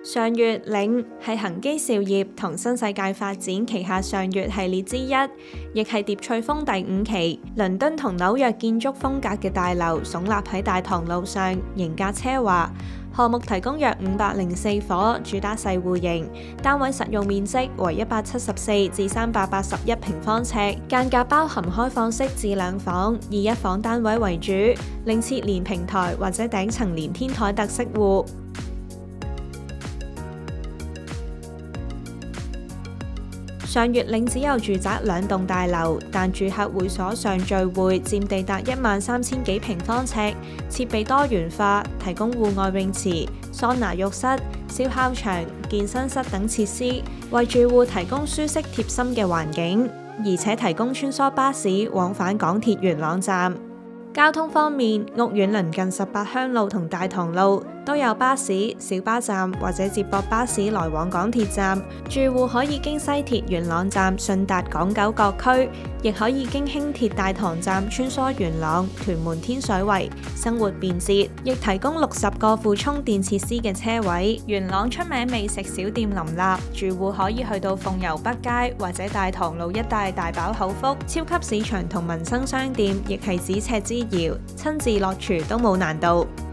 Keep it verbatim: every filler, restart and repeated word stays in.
上月嶺係恒基兆業同新世界發展旗下上月系列之一，亦係蝶翠峰第五期。倫敦同紐約建築風格嘅大樓聳立喺大棠路上，型格奢華。項目提供約五百零四伙，主打細戶型，單位實用面積為一百七十四至三百八十一平方尺，間隔包含開放式至兩房，以一房單位為主，另設連平台或者頂層連天台特色戶。上月嶺只有住宅兩棟大樓，但住客會所上聚會佔地達一萬三千幾平方尺，設備多元化，提供戶外泳池、桑拿浴室、燒烤場、健身室等設施，為住戶提供舒適貼心嘅環境，而且提供穿梭巴士往返港鐵元朗站。交通方面，屋苑鄰近十八鄉路同大棠路，都有巴士、小巴站或者接駁巴士來往港鐵站。住戶可以經西鐵元朗站順達港九各區，亦可以經輕鐵大棠站穿梭元朗、屯門天水圍，生活便捷。亦提供六十個附充電設施嘅車位。元朗出名美食小店林立，住戶可以去到鳳攸北街或者大棠路一帶大飽口福。超級市場同民生商店亦係咫尺之遙，親自落廚都冇難度。